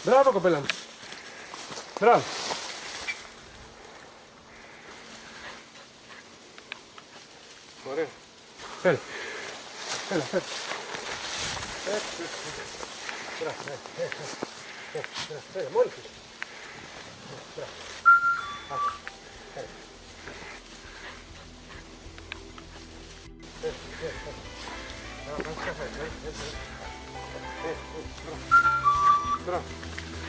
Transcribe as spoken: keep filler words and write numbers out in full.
Μπράβο, κοπέλα μου. Μπράβο. Ωραία. Έλα. Έλα, έλα. Μπράβο, έλα, μόνη σου. Μπράβο. Έλα. Μπράβο. Μπράβο.